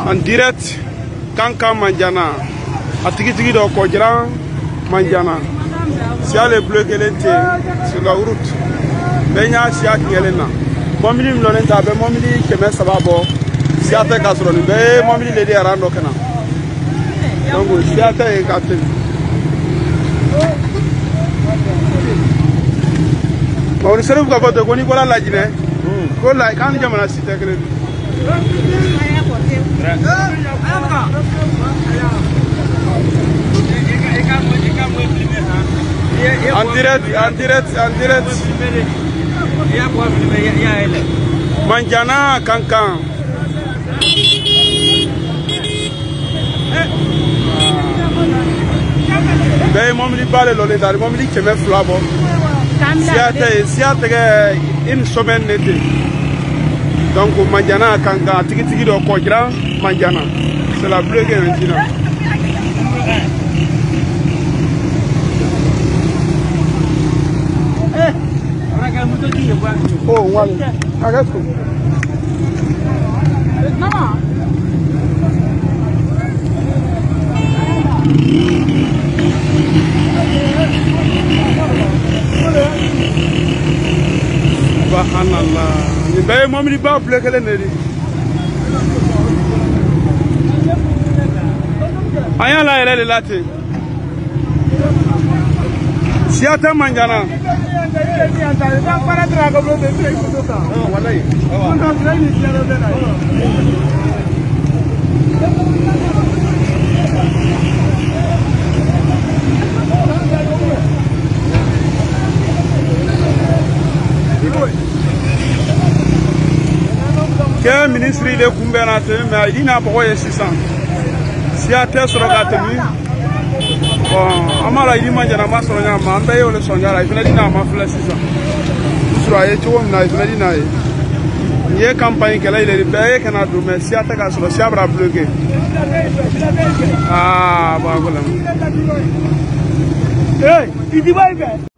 En direct, Kanka Mandiana. A tigi do Kodjira Mandiana. Si les bleus qui étaient sur la route. Benya si a kielena. Momili mlonenta be momili keme sababo. Si a te kasroni be momili ledi arando kana. Donc si a te katel. On se retrouve quand on Nicolas Lajine. Ko la kan jamana site kele. En direct. Mandiana Kankan. Ben momli bale lolé dar momli keme flabo. Si a une semaine d'été. Donc Mandiana Kankan tigi do Kodjira Mandiana. C'est la bleue qui est maintenant. Oh, voilà. Arrête. Maman. Subhanallah. Ni baye mom li ba bleu kele nedi. Aya la ele lati. Si ata Mandiana. Quel ministre il est Kumbernate, mais il n'a pas eu 600. Si à terre sur la tenue, bon, Amala il m'a dit à ma soeur, ma mère, le songe, il venait d'une arme à 600. Sur la étoile, il venait d'une aille. Il y a une campagne qui est là, il est payé, qu'il y a un mais si à terre sur le ciel, bloqué. Ah, bon, voilà. Hey, il dit,